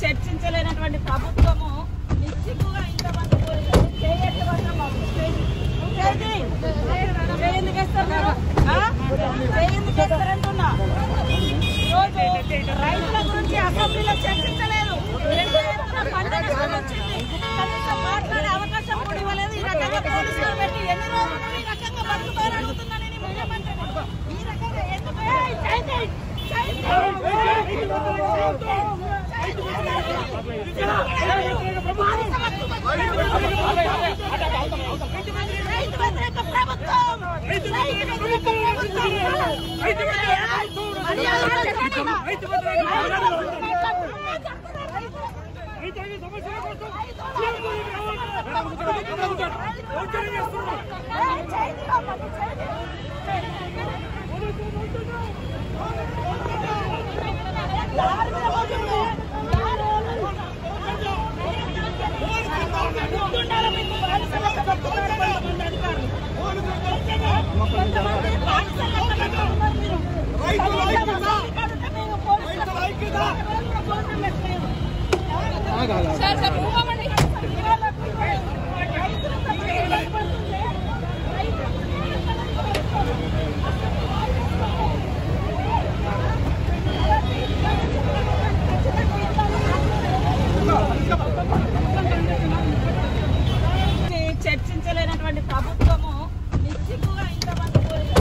చర్చించలేనటువంటి ప్రభుత్వము నిశ్చితంగా ఇంతమంది ఎందుకేస్తారంటున్నా. ఈరోజు రైతుల గురించి అసెంబ్లీలో చర్చించలేదు. పంట నష్టం వచ్చింది, కనీసం మాట్లాడే అవకాశం కూడా ఇవ్వలేదు. ఈ రకంగా పోలీసులు పెట్టి ఎన్ని రోజులు ఈ రకంగా బతుకుతారని అడుగుతున్నా నేను ముఖ్యమంత్రి. ఈ రకంగా ఎందుకు చర్చించలేనటువంటి ప్రభుత్వము నిశ్చితంగా ఇంతమంది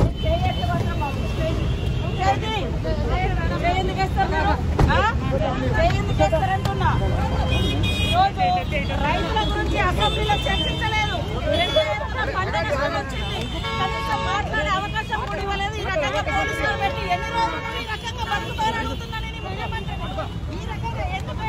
ఎందుకేస్తారంటున్నా. ఈరోజు రైతుల గురించి అసెంబ్లీలో చర్చించలేదు. పంట నష్టం వచ్చింది, కనీసం మాట్లాడే అవకాశం కూడా ఇవ్వలేదు. ఈ రకంగా పోలీసులు పెట్టి ఎన్ని రోజులు ఈ రకంగా బతుకుతారని అడుగుతున్నా నేను ముఖ్యమంత్రి. ఈ రకంగా ఎందుకు